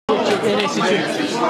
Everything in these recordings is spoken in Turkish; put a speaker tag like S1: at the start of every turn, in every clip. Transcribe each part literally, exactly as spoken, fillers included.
S1: Enes için.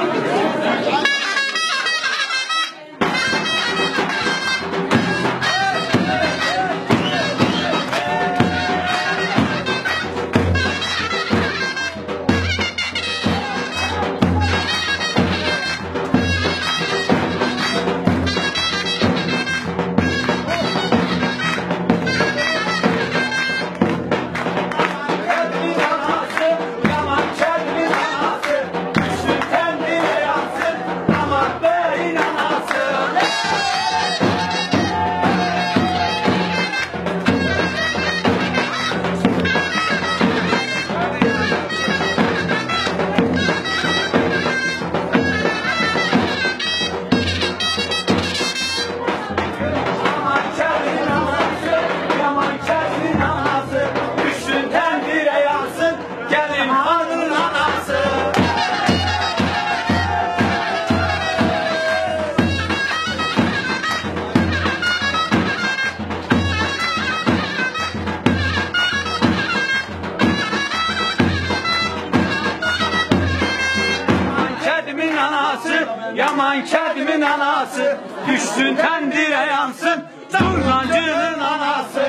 S2: Yaman kedimin anası, düşsün tendire yansın, Zurnancının anası.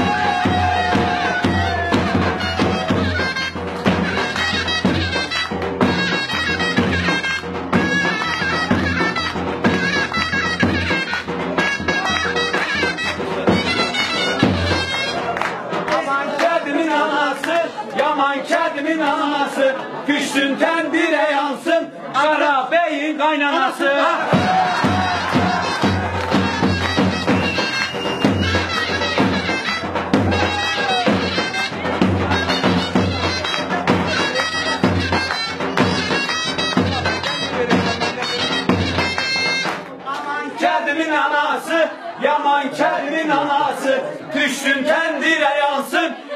S2: Yaman kedimin anası, yaman kedimin anası, düşsün tendire yansın, Kara Bey'in kaynanası. Aman kedimin anası, yaman kedimin anası, düşsün tendire yansın,